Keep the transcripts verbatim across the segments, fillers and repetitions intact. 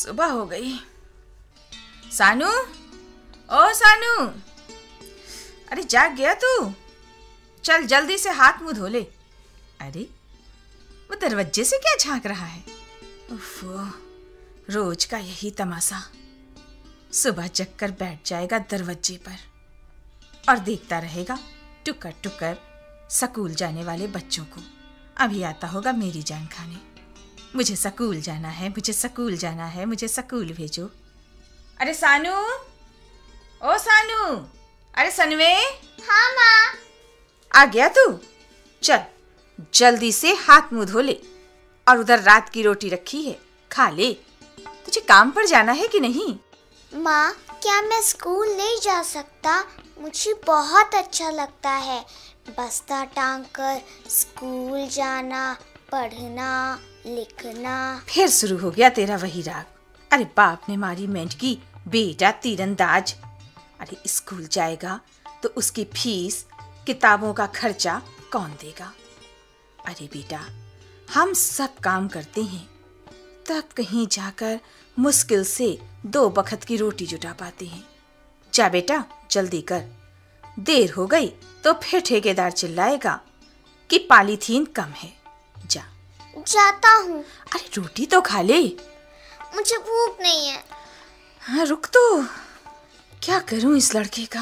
सुबह हो गई। सानू, ओ सानू, अरे जाग गया तू? चल जल्दी से हाथ मुंह धो ले। अरे वो दरवाजे से क्या झांक रहा है? उफ़ो, रोज का यही तमाशा। सुबह जग कर बैठ जाएगा दरवाजे पर और देखता रहेगा टुकर टुकर स्कूल जाने वाले बच्चों को। अभी आता होगा मेरी जान खाने। मुझे स्कूल जाना है, मुझे स्कूल जाना है, मुझे स्कूल भेजो। अरे सानू, ओ सानू, अरे सनवे। हाँ माँ। आ गया तू? चल जल्दी से हाथ मुंह धो ले और उधर रात की रोटी रखी है, खा ले। तुझे काम पर जाना है कि नहीं? माँ, क्या मैं स्कूल नहीं जा सकता? मुझे बहुत अच्छा लगता है बस्ता टांग कर स्कूल जाना, पढ़ना, लिखना। फिर शुरू हो गया तेरा वही राग। अरे बाप ने मारी मेंढकी, बेटा तीरंदाज। अरे स्कूल जाएगा तो उसकी फीस, किताबों का खर्चा कौन देगा? अरे बेटा, हम सब काम करते हैं तब कहीं जाकर मुश्किल से दो बखत की रोटी जुटा पाते हैं। जा बेटा जल्दी कर, देर हो गई तो फिर ठेकेदार चिल्लाएगा कि पॉलीथीन कम है। जा। जाता हूँ। अरे रोटी तो खा ले। मुझे भूख नहीं है। हाँ रुक तो, क्या करूं इस लड़के का।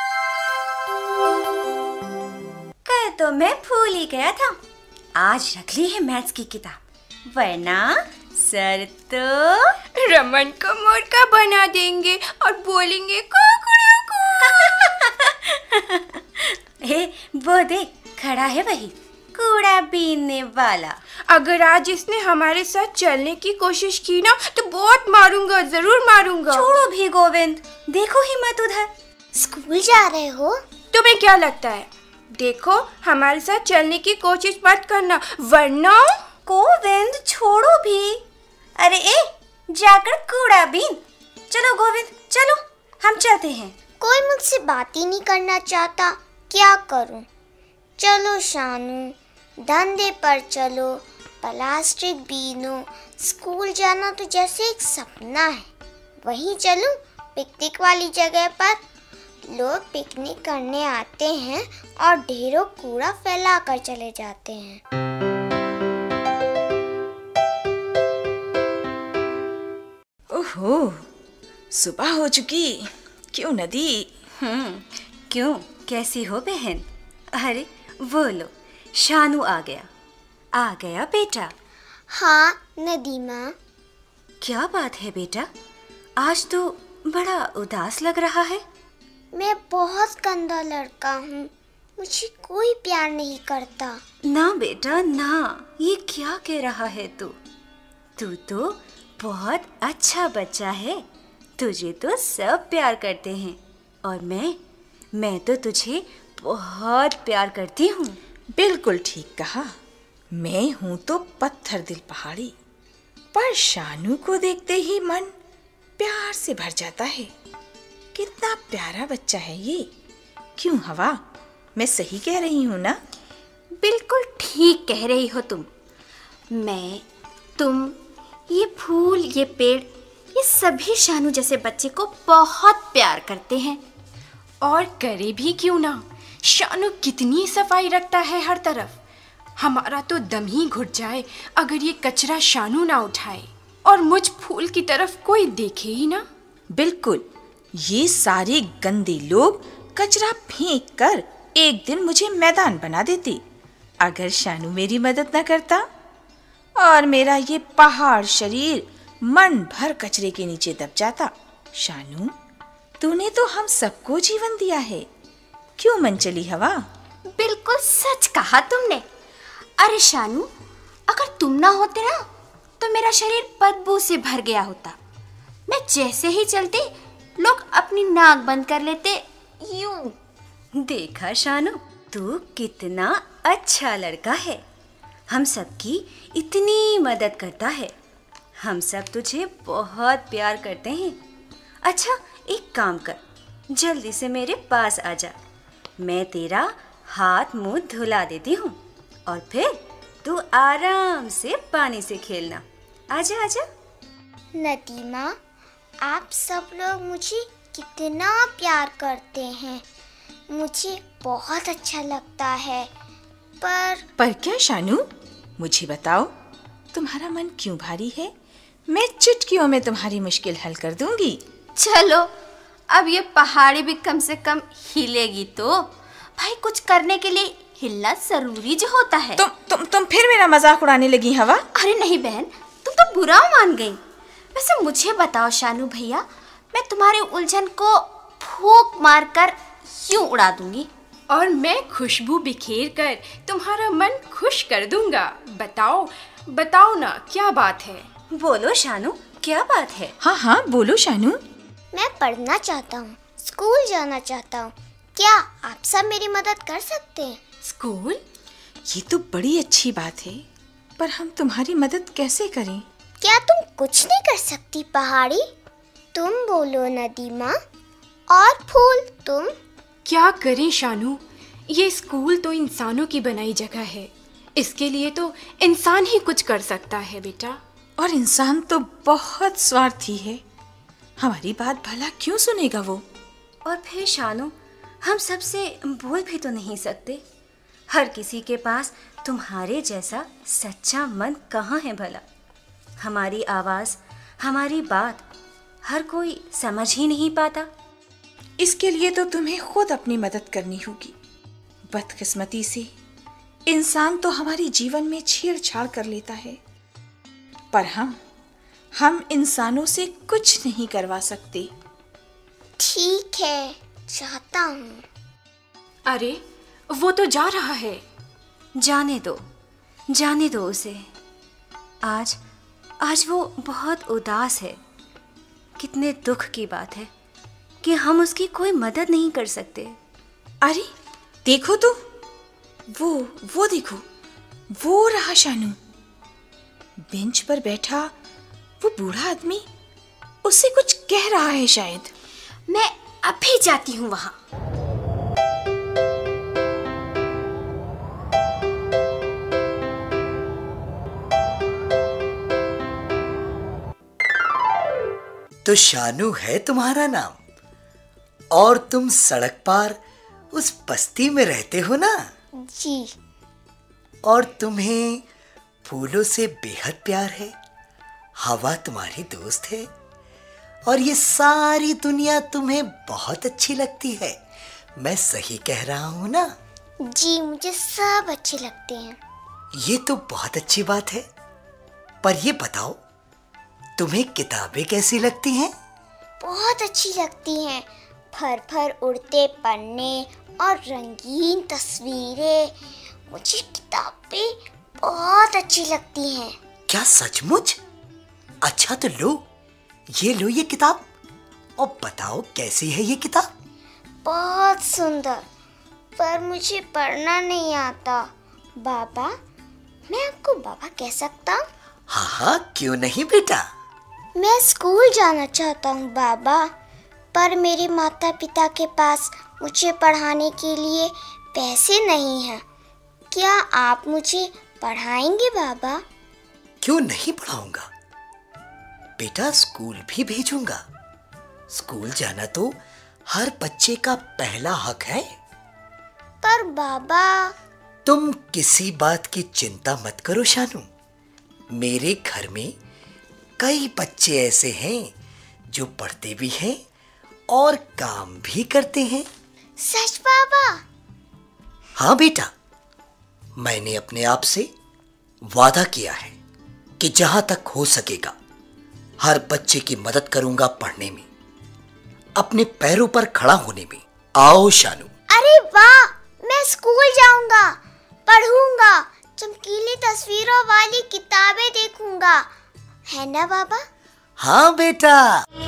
कल तो मैं भूल ही गया था, आज रख ली है मैथ्स की किताब, वरना सर तो रमन को मोरका बना देंगे और बोलेंगे कुकड़ू को। ए, वो देख खड़ा है वही कूड़ा बीनने वाला। अगर आज इसने हमारे साथ चलने की कोशिश की ना तो बहुत मारूंगा, जरूर मारूंगा। छोड़ो भी गोविंद, देखो हिम्मत उधर। स्कूल जा रहे हो? तुम्हें क्या लगता है? देखो हमारे साथ चलने की कोशिश मत करना वरना। गोविंद छोड़ो भी। अरे ए, जाकर कूड़ा बीन। चलो गोविंद चलो, हम चलते हैं। कोई मुझसे बात ही नहीं करना चाहता, क्या करूं? चलो शानू, धंधे पर चलो, प्लास्टिक बीनो। स्कूल जाना तो जैसे एक सपना है। वहीं चलूं पिकनिक वाली जगह पर। लोग पिकनिक करने आते हैं और ढेरों कूड़ा फैला कर चले जाते हैं। ओहो, सुबह हो चुकी। क्यों नदी? हम्म क्यों, कैसी हो बहन? अरे वो लो, शानू आ गया। आ गया बेटा? हाँ नदी माँ। क्या बात है बेटा, आज तो बड़ा उदास लग रहा है। मैं बहुत गंदा लड़का हूँ, मुझे कोई प्यार नहीं करता। ना बेटा ना, ये क्या कह रहा है तू? तू तो बहुत अच्छा बच्चा है, तुझे तो सब प्यार करते हैं और मैं मैं तो तुझे बहुत प्यार करती हूँ। बिल्कुल ठीक कहा। मैं हूँ तो पत्थर दिल पहाड़ी, पर शानू को देखते ही मन प्यार से भर जाता है। कितना प्यारा बच्चा है ये। क्यों हवा, मैं सही कह रही हूँ ना? बिल्कुल ठीक कह रही हो तुम। मैं, तुम, ये फूल, ये पेड़, ये सभी शानू जैसे बच्चे को बहुत प्यार करते हैं। और करे भी क्यों ना, शानू कितनी सफाई रखता है हर तरफ। हमारा तो दम ही घुट जाए अगर ये कचरा शानू ना उठाए और मुझ फूल की तरफ कोई देखे ही ना। बिल्कुल, ये सारे गंदे लोग कचरा फेंक कर एक दिन मुझे मैदान बना देते अगर शानू मेरी मदद न करता। और मेरा ये पहाड़ शरीर मन भर कचरे के नीचे दब जाता। शानू, तूने तो हम सबको जीवन दिया है, क्यों मन चली हवा? बिल्कुल सच कहा तुमने। अरे शानू, अगर तुम ना होते ना तो मेरा शरीर बदबू से भर गया होता। मैं जैसे ही चलती लोग अपनी नाक बंद कर लेते यूं। देखा शानू, तू कितना अच्छा लड़का है, हम सबकी इतनी मदद करता है। हम सब तुझे बहुत प्यार करते हैं। अच्छा एक काम कर, जल्दी से मेरे पास आ जा, मैं तेरा हाथ मुंह धुला देती हूँ और फिर तू आराम से पानी से खेलना। आजा आजा। नदीमा, आप सब लोग मुझे कितना प्यार करते हैं, मुझे बहुत अच्छा लगता है। पर पर क्या शानू, मुझे बताओ, तुम्हारा मन क्यों भारी है? मैं चुटकियों में तुम्हारी मुश्किल हल कर दूंगी। चलो, अब ये पहाड़ी भी कम से कम हिलेगी तो। भाई, कुछ करने के लिए हिलना जरूरी जो होता है। तुम तुम तुम फिर मेरा मजाक उड़ाने लगी हवा। अरे नहीं बहन, तुम तो बुरा मान गई। वैसे मुझे बताओ शानू भैया, मैं तुम्हारी उलझन को फूंक मारकर यूं उड़ा दूंगी। और मैं खुशबू बिखेर कर तुम्हारा मन खुश कर दूंगा। बताओ बताओ ना, क्या बात है? बोलो शानू, क्या बात है? हाँ हाँ बोलो शानू। मैं पढ़ना चाहता हूँ, स्कूल जाना चाहता हूँ। क्या आप सब मेरी मदद कर सकते हैं? स्कूल? ये तो बड़ी अच्छी बात है, पर हम तुम्हारी मदद कैसे करें? क्या तुम कुछ नहीं कर सकती पहाड़ी? तुम बोलो नदीमा। और फूल, तुम? क्या करें शानू, ये स्कूल तो इंसानों की बनाई जगह है। इसके लिए तो इंसान ही कुछ कर सकता है बेटा। और इंसान तो बहुत स्वार्थी है, हमारी बात भला क्यों सुनेगा वो? और फिर शानू, हम सबसे बोल भी तो नहीं सकते। हर किसी के पास तुम्हारे जैसा सच्चा मन कहाँ है भला? हमारी आवाज़, हमारी बात हर कोई समझ ही नहीं पाता। इसके लिए तो तुम्हें खुद अपनी मदद करनी होगी। बदकिस्मती से इंसान तो हमारे जीवन में छेड़छाड़ कर लेता है, पर हम हम इंसानों से कुछ नहीं करवा सकते। ठीक है, चाहता हूँ। अरे वो तो जा रहा है। जाने दो, जाने दो उसे। आज आज वो बहुत उदास है। कितने दुख की बात है कि हम उसकी कोई मदद नहीं कर सकते। अरे देखो तो, वो वो देखो, वो रहा शानू, बेंच पर बैठा वो बूढ़ा आदमी उससे कुछ कह रहा है शायद। मैं अभी जाती हूँ वहां। तो शानू है तुम्हारा नाम, और तुम सड़क पार उस बस्ती में रहते हो ना? जी। और तुम्हें फूलों से बेहद प्यार है, हवा तुम्हारी दोस्त है, और ये सारी दुनिया तुम्हें बहुत अच्छी लगती है। मैं सही कह रहा हूँ ना? जी, मुझे सब अच्छे लगते हैं। ये तो बहुत अच्छी बात है। पर ये बताओ, तुम्हें किताबें कैसी लगती हैं? बहुत अच्छी लगती हैं। फर फर उड़ते पन्ने और रंगीन तस्वीरें, मुझे किताबें बहुत अच्छी लगती हैं। क्या सचमुच? अच्छा तो लो, ये लो ये किताब, और बताओ कैसी है ये किताब? बहुत सुंदर, पर मुझे पढ़ना नहीं आता। बाबा, मैं आपको बाबा कह सकता हूँ? हाँ हाँ, क्यों नहीं बेटा। मैं स्कूल जाना चाहता हूँ बाबा, पर मेरे माता पिता के पास मुझे पढ़ाने के लिए पैसे नहीं हैं। क्या आप मुझे पढ़ाएंगे बाबा? क्यों नहीं पढ़ाऊंगा बेटा, स्कूल भी भेजूंगा। स्कूल जाना तो हर बच्चे का पहला हक है। पर बाबा। तुम किसी बात की चिंता मत करो शानू। मेरे घर में कई बच्चे ऐसे हैं जो पढ़ते भी हैं और काम भी करते हैं। सच बाबा? हाँ बेटा, मैंने अपने आप से वादा किया है कि जहां तक हो सकेगा हर बच्चे की मदद करूंगा पढ़ने में, अपने पैरों पर खड़ा होने में। आओ शानू। अरे वाह, मैं स्कूल जाऊंगा, पढ़ूंगा, चमकीली तस्वीरों वाली किताबें देखूंगा, है ना बाबा? हाँ बेटा।